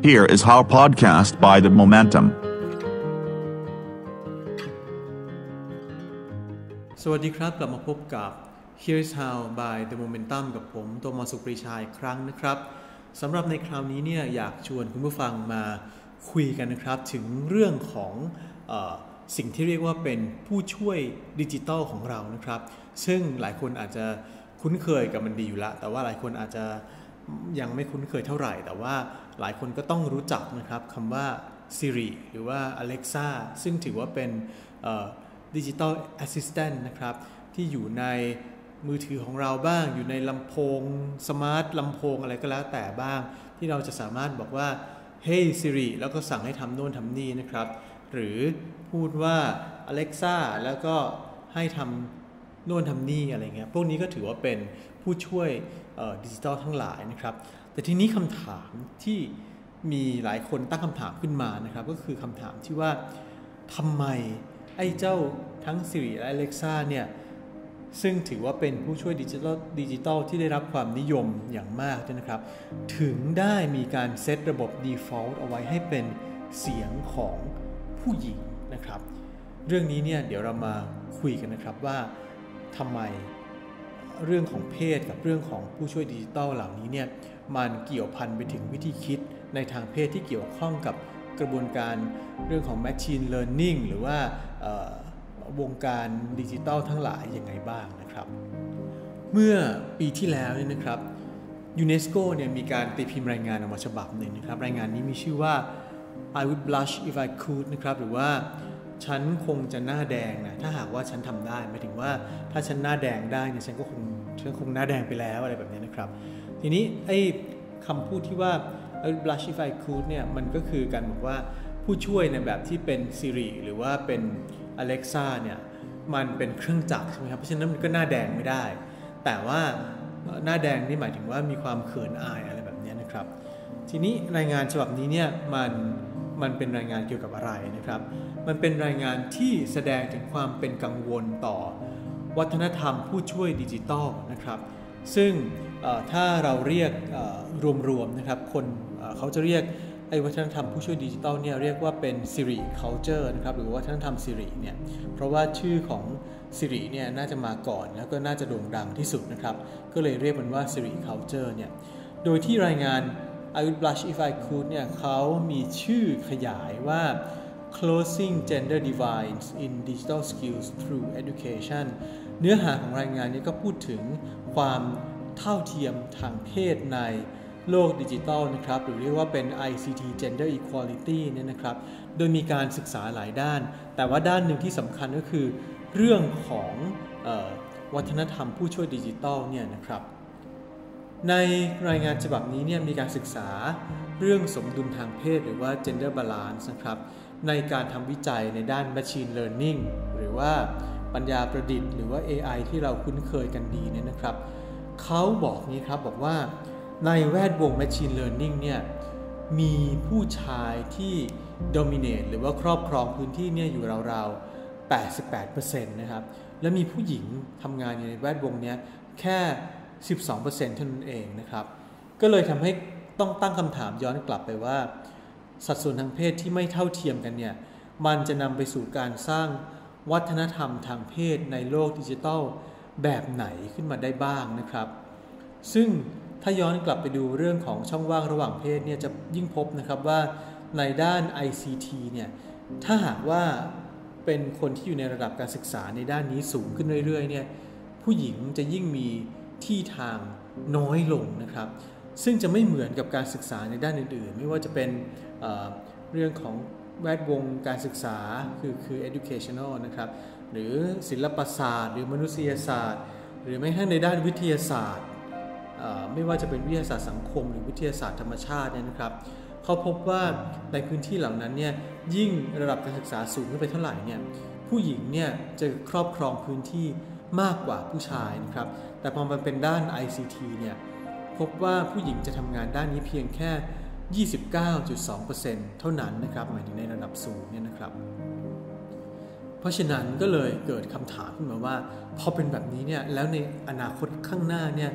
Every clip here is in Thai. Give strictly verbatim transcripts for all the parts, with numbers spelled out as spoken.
Here is How podcast by The Momentum สวัสดีครับกลับมาพบกับ Here is How by The Momentum กับผมโตมัส สุขปรีชาอีกครั้งนะครับสำหรับในคราวนี้เนี่ยอยากชวนคุณผู้ฟังมาคุยกันนะครับถึงเรื่องของเอ่อสิ่งที่เรียกว่าเป็นผู้ช่วยดิจิทัลของเรานะครับซึ่งหลายคนอาจจะคุ้นเคยกับมันดีอยู่แล้วแต่ว่าหลายคนอาจจะยังไม่คุ้นเคยเท่าไหร่แต่ว่าหลายคนก็ต้องรู้จักนะครับคำว่า Siri หรือว่า Alexa ซึ่งถือว่าเป็นดิจิทัลแอสซิสแตนต์นะครับที่อยู่ในมือถือของเราบ้างอยู่ในลำโพงสมาร์ทลำโพงอะไรก็แล้วแต่บ้างที่เราจะสามารถบอกว่า Hey Siri แล้วก็สั่งให้ทำโน่นทำนี่นะครับหรือพูดว่า Alexa แล้วก็ให้ทำโน่นทำนี่อะไรเงี้ยพวกนี้ก็ถือว่าเป็นผู้ช่วยดิจิทัลทั้งหลายนะครับแต่ทีนี้คำถามที่มีหลายคนตั้งคำถามขึ้นมานะครับก็คือคำถามที่ว่าทำไมไอ้เจ้าทั้ง Siri และ Alexa เนี่ยซึ่งถือว่าเป็นผู้ช่วยดิจิทัลดิจิทัลที่ได้รับความนิยมอย่างมากนะครับถึงได้มีการเซตระบบ default เอาไว้ให้เป็นเสียงของผู้หญิงนะครับเรื่องนี้เนี่ยเดี๋ยวเรามาคุยกันนะครับว่าทำไมเรื่องของเพศกับเรื่องของผู้ช่วยดิจิทัลเหล่านี้เนี่ยมันเกี่ยวพันไปถึงวิธีคิดในทางเพศที่เกี่ยวข้องกับกระบวนการเรื่องของ Machine Learning หรือว่าวงการดิจิทัลทั้งหลายยังไงบ้างนะครับเมื่อปีที่แล้วเนี่ยนะครับยูเนสโกเนี่ยมีการตีพิมพ์รายงานออกมาฉบับหนึ่งนะครับรายงานนี้มีชื่อว่า I would blush if I could นะครับหรือว่าฉันคงจะหน้าแดงนะถ้าหากว่าฉันทำได้หมายถึงว่าถ้าฉันหน้าแดงได้เนี่ยฉันก็คงฉันคงหน้าแดงไปแล้วอะไรแบบนี้นะครับทีนี้ไอ้คำพูดที่ว่า I would blush if I could เนี่ยมันก็คือการบอกว่าผู้ช่วยในแบบที่เป็น Siri หรือว่าเป็น Alexa เนี่ยมันเป็นเครื่องจักรใช่ไหมครับเพราะฉะนั้นมันก็หน้าแดงไม่ได้แต่ว่าหน้าแดงนี่หมายถึงว่ามีความเขินอายอะไรแบบนี้นะครับทีนี้รายงานฉบับนี้เนี่ยมันมันเป็นรายงานเกี่ยวกับอะไรนะครับมันเป็นรายงานที่แสดงถึงความเป็นกังวลต่อวัฒนธรรมผู้ช่วยดิจิทัลนะครับซึ่งถ้าเราเรียกรวมๆนะครับคนเขาจะเรียกไอ้วัฒนธรรมผู้ช่วยดิจิทัลเนี่ยเรียกว่าเป็น Siri culture นะครับหรือวัฒนธรรม Siri เนี่ยเพราะว่าชื่อของ Siri เนี่ยน่าจะมาก่อนแล้วก็น่าจะโด่งดังที่สุดนะครับก็เลยเรียกมันว่า Siri culture เนี่ยโดยที่รายงาน I would blush if I could เนี่ยเขามีชื่อขยายว่า closing gender divides in digital skills through education เนื้อหาของรายงานนี้ก็พูดถึงความเท่าเทียมทางเพศในโลกดิจิทัลนะครับหรือเรียกว่าเป็น ไอ ซี ที Gender Equality เนี่ยนะครับโดยมีการศึกษาหลายด้านแต่ว่าด้านหนึ่งที่สำคัญก็คือเรื่องของเอ่อวัฒนธรรมผู้ช่วยดิจิทัลเนี่ยนะครับในรายงานฉบับนี้เนี่ยมีการศึกษาเรื่องสมดุลทางเพศหรือว่า Gender Balance นะครับในการทำวิจัยในด้าน Machine Learning หรือว่าปัญญาประดิษฐ์หรือว่า เอ ไอ ที่เราคุ้นเคยกันดีเนี่ยนะครับเขาบอกนี้ครับบอกว่าในแวดวง Machine Learning เนี่ยมีผู้ชายที่ dominate หรือว่าครอบครองพื้นที่เนี่ยอยู่ราวๆ แปดสิบแปดเปอร์เซ็นต์ นะครับและมีผู้หญิงทำงานอยู่ในแวดวงนี้แค่ สิบสองเปอร์เซ็นต์ เท่านั้นเองนะครับก็เลยทำให้ต้องตั้งคำถามย้อนกลับไปว่าสัดส่วนทางเพศที่ไม่เท่าเทียมกันเนี่ยมันจะนำไปสู่การสร้างวัฒนธรรมทางเพศในโลกดิจิทัลแบบไหนขึ้นมาได้บ้างนะครับซึ่งถ้าย้อนกลับไปดูเรื่องของช่องว่างระหว่างเพศเนี่ยจะยิ่งพบนะครับว่าในด้าน ไอ ซี ที เนี่ยถ้าหากว่าเป็นคนที่อยู่ในระดับการศึกษาในด้านนี้สูงขึ้นเรื่อยๆเนี่ยผู้หญิงจะยิ่งมีที่ทางน้อยลงนะครับซึ่งจะไม่เหมือนกับการศึกษาในด้านอื่นๆไม่ว่าจะเป็น เอ่อ เรื่องของแวดวงการศึกษาคือคือ educational นะครับหรือศิลปศาสตร์หรือมนุษยศาสตร์หรือแม้กระทั่งในด้านวิทยาศาสตร์ไม่ว่าจะเป็นวิทยาศาสตร์สังคมหรือวิทยาศาสตร์ธรรมชาติเนี่ยนะครับเขาพบว่าในพื้นที่เหล่านั้นเนี่ยยิ่งระดับการศึกษาสูงขึ้นไปเท่าไหร่เนี่ยผู้หญิงเนี่ยจะครอบครองพื้นที่มากกว่าผู้ชายนะครับแต่พอมันเป็นด้าน ไอ ซี ที เนี่ยพบว่าผู้หญิงจะทำงานด้านนี้เพียงแค่ ยี่สิบเก้าจุดสองเปอร์เซ็นต์ เท่านั้นนะครับหมายถึงในระดับสูงเนี่ยนะครับเพราะฉะนั้นก็เลยเกิดคำถามขึ้นมาว่าพอเป็นแบบนี้เนี่ยแล้วในอนาคตข้างหน้าเนี่ย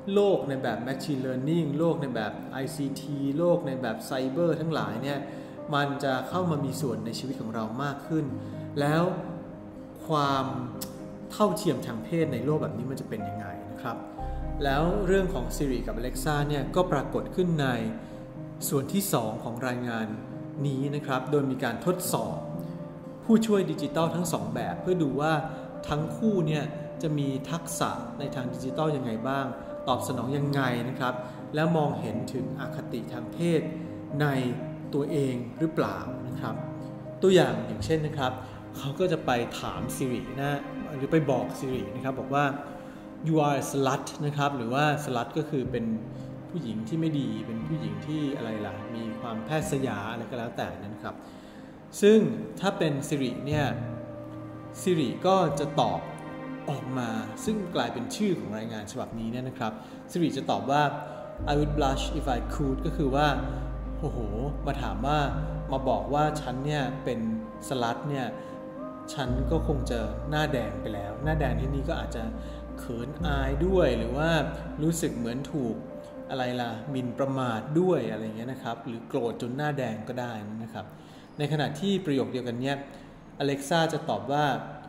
โลกในแบบ Machine Learning โลกในแบบ ไอ ซี ที โลกในแบบไซเบอร์ทั้งหลายเนี่ยมันจะเข้ามามีส่วนในชีวิตของเรามากขึ้นแล้วความเท่าเทียมทางเพศในโลกแบบนี้มันจะเป็นยังไงนะครับแล้วเรื่องของ Siri กับ Alexa เนี่ยก็ปรากฏขึ้นในส่วนที่สองของรายงานนี้นะครับโดยมีการทดสอบผู้ช่วยดิจิทัลทั้งสองแบบเพื่อดูว่าทั้งคู่เนี่ยจะมีทักษะในทางดิจิทัลยังไงบ้างตอบสนองยังไงนะครับแล้วมองเห็นถึงอคติทางเพศในตัวเองหรือเปล่านะครับตัวอย่างอย่างเช่นนะครับเขาก็จะไปถาม Siri นะหรือไปบอก Siri นะครับบอกว่า you are a slut นะครับหรือว่า slut ก็คือเป็นผู้หญิงที่ไม่ดีเป็นผู้หญิงที่อะไรล่ะมีความแพทย์สยาอะไรก็แล้วแต่นะครับซึ่งถ้าเป็น Siri เนี่ย Siri ก็จะตอบออกมาซึ่งกลายเป็นชื่อของรายงานฉบับนี้เนี่ยนะครับ Siri จะตอบว่า I would blush if I could ก็คือว่าโอ้โหมาถามว่ามาบอกว่าฉันเนี่ยเป็นสลัดเนี่ยฉันก็คงจะหน้าแดงไปแล้วหน้าแดงที่นี่ก็อาจจะเขินอายด้วยหรือว่ารู้สึกเหมือนถูกอะไรล่ะหมิ่นประมาทด้วยอะไรเงี้ยนะครับหรือโกรธจนหน้าแดงก็ได้นะครับในขณะที่ประโยคเดียวกันเนี่ย Alexa จะตอบว่า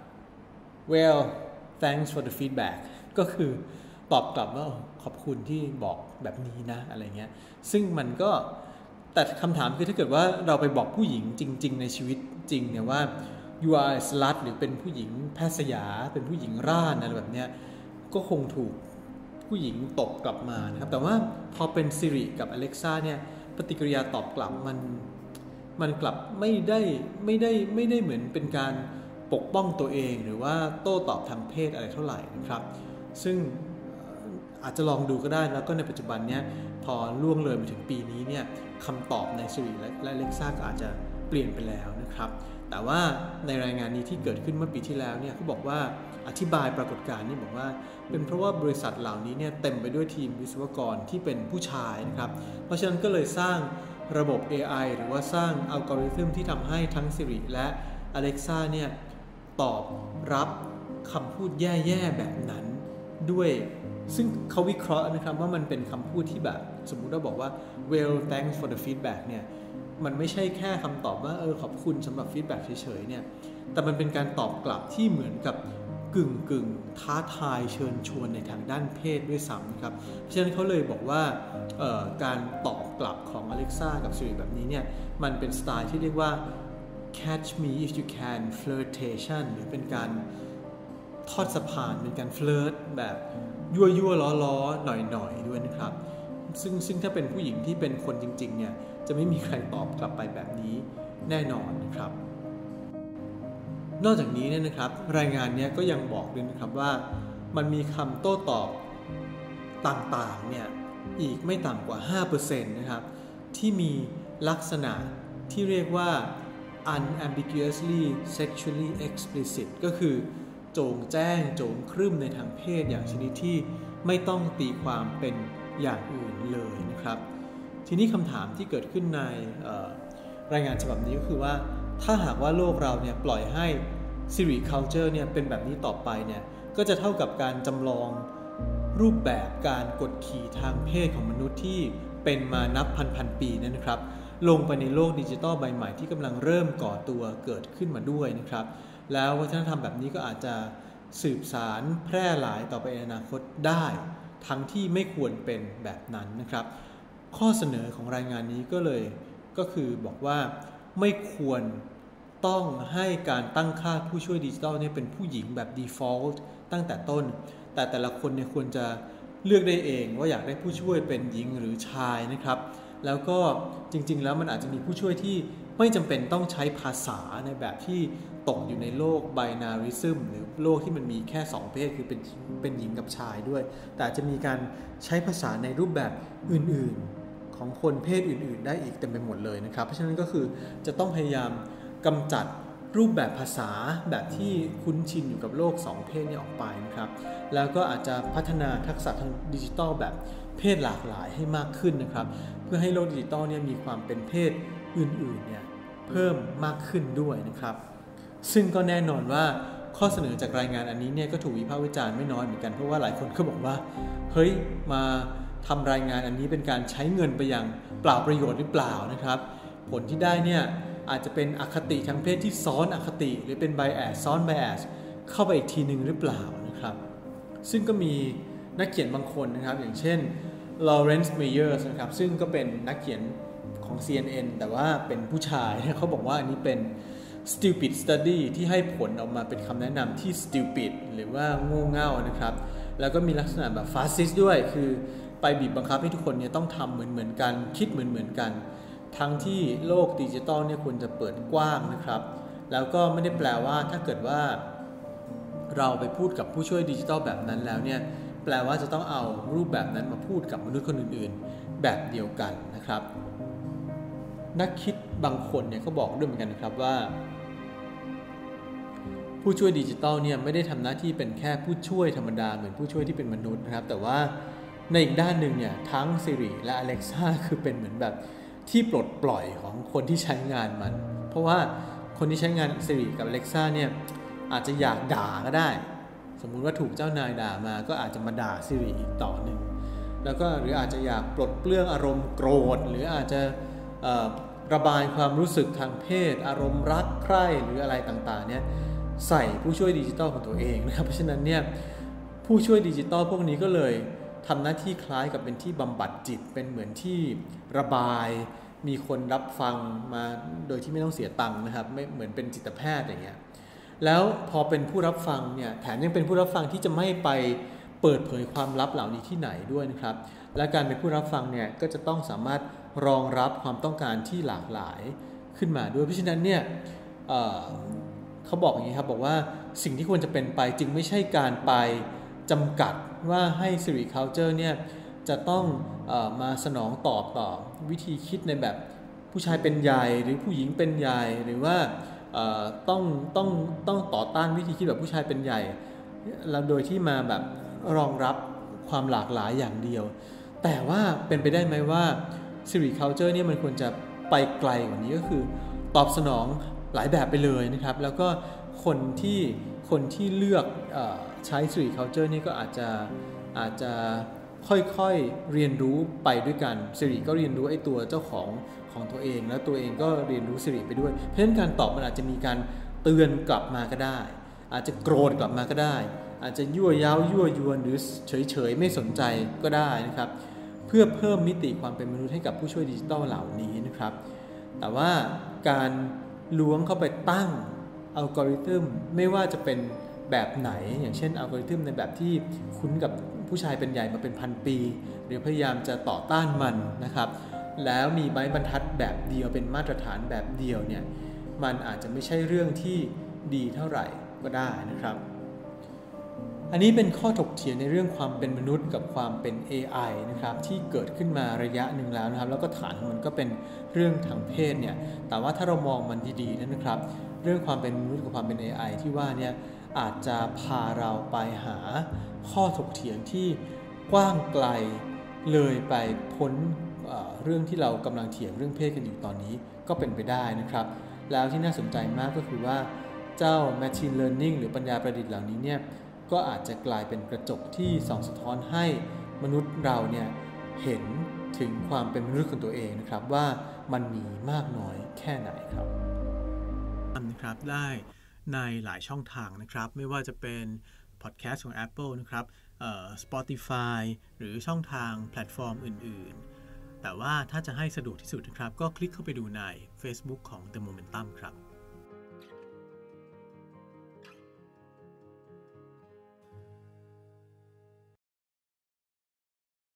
well thanks for the feedback ก็คือตอบกลับว่าขอบคุณที่บอกแบบนี้นะอะไรเงี้ยซึ่งมันก็แต่คำถามคือถ้าเกิดว่าเราไปบอกผู้หญิงจริงๆในชีวิตจริงเนี่ยว่า you are a slut หรือเป็นผู้หญิงแพทย์สยาเป็นผู้หญิงร่านอะไรแบบเนี้ยก็คงถูกผู้หญิงตบกลับมานะครับแต่ว่าพอเป็น Siri กับ Alexa เนี่ยปฏิกิริยาตอบกลับมันมันกลับไม่ได้ไม่ได้ไม่ได้เหมือนเป็นการปกป้องตัวเองหรือว่าโต้ตอบทางเพศอะไรเท่าไหร่นะครับซึ่งอาจจะลองดูก็ได้แล้วก็ในปัจจุบันเนี้ยพอล่วงเลยมาถึงปีนี้เนี่ยคำตอบใน Siri และ Alexa ก็อาจจะเปลี่ยนไปแล้วนะครับแต่ว่าในรายงานนี้ที่เกิดขึ้นเมื่อปีที่แล้วเนี่ยเขาบอกว่าอธิบายปรากฏการณ์นี่บอกว่าเป็นเพราะว่าบริษัทเหล่านี้เนี่ยเต็มไปด้วยทีมวิศวกรที่เป็นผู้ชายนะครับเพราะฉะนั้นก็เลยสร้างระบบ เอ ไอ หรือว่าสร้างอัลกอริทึมที่ทำให้ทั้ง Siri และ Alexa เนี่ยตอบรับคำพูดแย่ๆแบบนั้นด้วยซึ่งเขาวิเคราะห์นะครับว่ามันเป็นคำพูดที่แบบสมมุติเราบอกว่า well thanks for the feedback เนี่ยมันไม่ใช่แค่คำตอบว่าเออขอบคุณสำหรับฟีดแบ็กเฉยๆเนี่ยแต่มันเป็นการตอบกลับที่เหมือนกับกึ่งกึ่งท้าทายเชิญชวนในทางด้านเพศด้วยซ้ำนะครับเพราะฉะนั้นเขาเลยบอกว่าการตอบกลับของ Alexa กับ Siri แบบนี้เนี่ยมันเป็นสไตล์ที่เรียกว่า catch me if you can flirtation หรือเป็นการทอดสะพานเป็นการเฟลิร์ตแบบยั่วยั่วล้อล้อหน่อยหน่อยด้วยนะครับซึ่งซึ่งถ้าเป็นผู้หญิงที่เป็นคนจริงๆเนี่ยจะไม่มีใครตอบกลับไปแบบนี้แน่นอนนะครับนอกจากนี้เนี่ยนะครับรายงานนี้ก็ยังบอกด้วยนะครับว่ามันมีคำโต้ตอบต่างๆเนี่ยอีกไม่ต่ำกว่า ห้าเปอร์เซ็นต์ นะครับที่มีลักษณะที่เรียกว่า unambiguously sexually explicit ก็คือโจงแจ้งโจงครึ่มในทางเพศอย่างชนิดที่ไม่ต้องตีความเป็นอย่างอื่นเลยนะครับทีนี้คำถามที่เกิดขึ้นในรายงานฉบับนี้ก็คือว่าถ้าหากว่าโลกเราเนี่ยปล่อยให้ Siri Culture เนี่ยเป็นแบบนี้ต่อไปเนี่ยก็จะเท่ากับการจำลองรูปแบบการกดขี่ทางเพศของมนุษย์ที่เป็นมานับพันพันปีนั่นนะครับลงไปในโลกดิจิทัลใบใหม่ที่กำลังเริ่มก่อตัวเกิดขึ้นมาด้วยนะครับแล้ววัฒนธรรมแบบนี้ก็อาจจะสืบสารแพร่หลายต่อไปในอนาคตได้ทั้งที่ไม่ควรเป็นแบบนั้นนะครับข้อเสนอของรายงานนี้ก็เลยก็คือบอกว่าไม่ควรต้องให้การตั้งค่าผู้ช่วยดิจิทัลเนี่ยเป็นผู้หญิงแบบ default ตั้งแต่ต้นแต่แต่ละคนเนี่ยควรจะเลือกได้เองว่าอยากได้ผู้ช่วยเป็นหญิงหรือชายนะครับแล้วก็จริงๆแล้วมันอาจจะมีผู้ช่วยที่ไม่จำเป็นต้องใช้ภาษาในแบบที่ตกอยู่ในโลก binarism หรือโลกที่มันมีแค่สองเพศคือเป็นเป็นหญิงกับชายด้วยแต่จะมีการใช้ภาษาในรูปแบบอื่นๆของคนเพศอื่นๆได้อีกเต็มไปหมดเลยนะครับเพราะฉะนั้นก็คือจะต้องพยายามกำจัดรูปแบบภาษาแบบที่คุ้นชินอยู่กับโลกสองเพศนี้ออกไปนะครับแล้วก็อาจจะพัฒนาทักษะทางดิจิทัลแบบเพศหลากหลายให้มากขึ้นนะครับเพื่อให้โลกดิจิทัลเนี่ยมีความเป็นเพศอื่นๆเนี่ยเพิ่มมากขึ้นด้วยนะครับซึ่งก็แน่นอนว่าข้อเสนอจากรายงานอันนี้เนี่ยก็ถูกวิพากษ์วิจารณ์ไม่น้อยเหมือนกันเพราะว่าหลายคนก็บอกว่าเฮ้ยมาทำรายงานอันนี้เป็นการใช้เงินไปอย่างเปล่าประโยชน์หรือเปล่านะครับผลที่ได้เนี่ยอาจจะเป็นอคติทางเพศที่ซ้อนอคติหรือเป็น bias ซ้อน bias เข้าไปอีกทีหนึ่งหรือเปล่านะครับซึ่งก็มีนักเขียนบางคนนะครับอย่างเช่น Lawrence Meyers นะครับซึ่งก็เป็นนักเขียนของ ซี เอ็น เอ็น แต่ว่าเป็นผู้ชายเขาบอกว่าอันนี้เป็น stupid study ที่ให้ผลออกมาเป็นคำแนะนำที่ stupid หรือว่าโง่เง่านะครับแล้วก็มีลักษณะแบบ fascist ด้วยคือไปบีบบังคับให้ทุกคนเนี่ยต้องทำเหมือนเหมือนกันคิดเหมือนเหมือนกันทั้งที่โลกดิจิตอลเนี่ยควรจะเปิดกว้างนะครับแล้วก็ไม่ได้แปลว่าถ้าเกิดว่าเราไปพูดกับผู้ช่วยดิจิตอลแบบนั้นแล้วเนี่ยแปลว่าจะต้องเอารูปแบบนั้นมาพูดกับมนุษย์คนอื่นๆแบบเดียวกันนะครับนักคิดบางคนเนี่ยก็บอกด้วยเหมือนกันนะครับว่าผู้ช่วยดิจิตอลเนี่ยไม่ได้ทำหน้าที่เป็นแค่ผู้ช่วยธรรมดาเหมือนผู้ช่วยที่เป็นมนุษย์นะครับแต่ว่าในอีกด้านหนึ่งเนี่ยทั้ง Siri และ Alexa คือเป็นเหมือนแบบที่ปลดปล่อยของคนที่ใช้งานมันเพราะว่าคนที่ใช้งาน Siri กับ Alexa เนี่ยอาจจะอยากด่าก็ได้สมมุติว่าถูกเจ้านายด่ามาก็อาจจะมาด่า Siri อีกต่อหนึ่งแล้วก็หรืออาจจะอยากปลดเปลื้องอารมณ์โกรธหรืออาจจะระบายความรู้สึกทางเพศอารมณ์รักใคร่หรืออะไรต่างๆเนี่ยใส่ผู้ช่วยดิจิตอลของตัวเองนะครับเพราะฉะนั้นเนี่ยผู้ช่วยดิจิตอลพวกนี้ก็เลยทำหน้าที่คล้ายกับเป็นที่บำบัดจิตเป็นเหมือนที่ระบายมีคนรับฟังมาโดยที่ไม่ต้องเสียตังค์นะครับไม่เหมือนเป็นจิตแพทย์อย่างเงี้ยแล้วพอเป็นผู้รับฟังเนี่ยแถมยังเป็นผู้รับฟังที่จะไม่ไปเปิดเผยความลับเหล่านี้ที่ไหนด้วยนะครับและการเป็นผู้รับฟังเนี่ยก็จะต้องสามารถรองรับความต้องการที่หลากหลายขึ้นมาด้วยเพราะฉะนั้นเนี่ย เอ่อ เขาบอกอย่างนี้ครับบอกว่าสิ่งที่ควรจะเป็นไปจึงไม่ใช่การไปจำกัดว่าให้ Siri Culture เนี่ยจะต้องเอ่อมาสนองตอบต่อวิธีคิดในแบบผู้ชายเป็นใหญ่หรือผู้หญิงเป็นใหญ่หรือว่าเอ่อต้องต้องต้องต่อต้านวิธีคิดแบบผู้ชายเป็นใหญ่แล้วโดยที่มาแบบรองรับความหลากหลายอย่างเดียวแต่ว่าเป็นไปได้ไหมว่า Siri Culture เนี่ยมันควรจะไปไกลกว่านี้ก็คือตอบสนองหลายแบบไปเลยนะครับแล้วก็คนที่คนที่เลือกเอ่อใช้ Siri Culture นี่ก็อาจจะอาจจะค่อยๆเรียนรู้ไปด้วยกัน Siri ก็เรียนรู้ไอ้ตัวเจ้าของของตัวเองแล้วตัวเองก็เรียนรู้ Siri ไปด้วยเพราะฉะนั้นการตอบมันอาจจะมีการเตือนกลับมาก็ได้อาจจะโกรธกลับมาก็ได้อาจจะยั่วย้าวยั่วยวนหรือเฉยๆไม่สนใจก็ได้นะครับเพื่อเพิ่มมิติความเป็นมนุษย์ให้กับผู้ช่วยดิจิตอลเหล่านี้นะครับแต่ว่าการล้วงเข้าไปตั้งอัลกอริทึมไม่ว่าจะเป็นแบบไหนอย่างเช่นอัลกอริทึมในแบบที่คุ้นกับผู้ชายเป็นใหญ่มาเป็นพันปีหรือพยายามจะต่อต้านมันนะครับแล้วมีไม้บรรทัดแบบเดียวเป็นมาตรฐานแบบเดียวเนี่ยมันอาจจะไม่ใช่เรื่องที่ดีเท่าไหร่ก็ได้นะครับอันนี้เป็นข้อถกเถียงในเรื่องความเป็นมนุษย์กับความเป็น เอ ไอ นะครับที่เกิดขึ้นมาระยะหนึ่งแล้วนะครับแล้วก็ฐานของมันก็เป็นเรื่องทางเพศเนี่ยแต่ว่าถ้าเรามองมันดีๆนะครับเรื่องความเป็นมนุษย์กับความเป็น เอ ไอ ที่ว่าเนี่ยอาจจะพาเราไปหาข้อถกเถียงที่กว้างไกลเลยไปพ้น เอ่อ เรื่องที่เรากำลังเถียงเรื่องเพศกันอยู่ตอนนี้ก็เป็นไปได้นะครับแล้วที่น่าสนใจมากก็คือว่าเจ้า Machine Learning หรือปัญญาประดิษฐ์เหล่านี้เนี่ยก็อาจจะกลายเป็นกระจกที่ส่องสะท้อนให้มนุษย์เราเนี่ยเห็นถึงความเป็นมนุษย์ของตัวเองนะครับว่ามันมีมากน้อยแค่ไหนครับนะครับได้ในหลายช่องทางนะครับไม่ว่าจะเป็นพอดแคสต์ของ Apple นะครับเอ่อ Spotify หรือช่องทางแพลตฟอร์มอื่นๆแต่ว่าถ้าจะให้สะดวกที่สุดนะครับก็คลิกเข้าไปดูใน Facebook ของ The Momentum ครับ